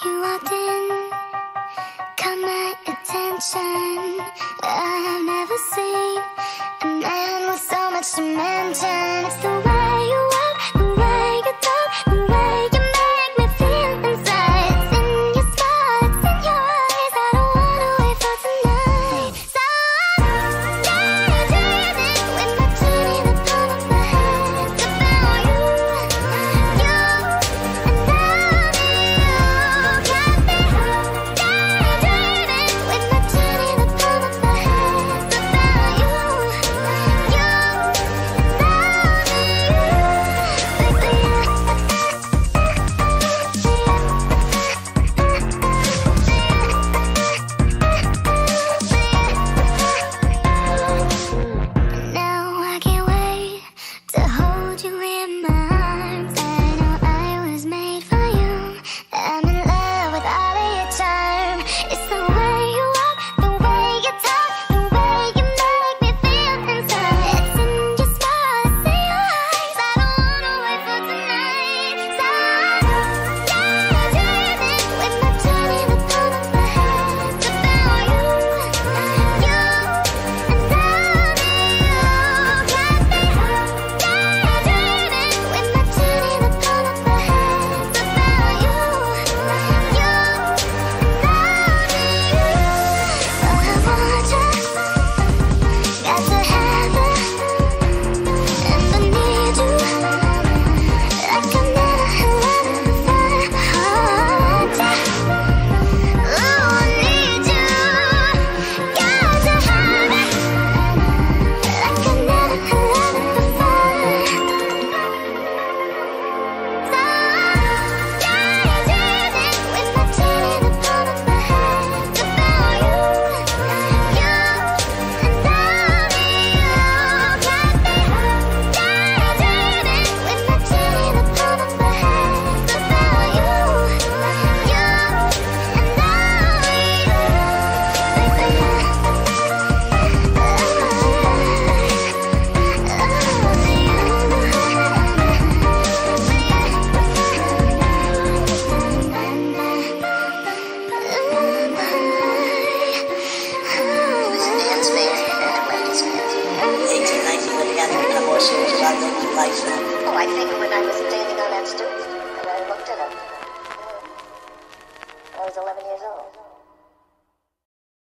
You walked in, caught my attention. I've never seen a man with so much dimension. It's the way you walk, the way you talk, the way you make me feel inside. It's in your smile, it's in your eyes. I don't wanna wait for tonight. So I'm daydreaming with my chin in the palm of my hand. It's about you, and with my chin in the palm of my hand. It's about you, now I can't wait to hold you in my arms. I know I was made for you. I'm in love with all of your charm. It's the way you walk, the way you talk, the way you make me feel inside. It's in your smile, it's in your eyes. I don't wanna wait for tonight. So I'm daydreaming with my chin in the palm of my hand. It's about you, and daydreaming with my chin in the palm of my hand. It's about you, I want you, got to have it, and I need you like I've never had before. I want you, ooh, I need you, got to have it, like I've never had it before. So daydreaming with my chin in the palm of my hand. It's about you, and daydreaming with my chin in the palm of my hand. It's about you, How more serious about living life now? Oh, I think when I was dating on that stoop.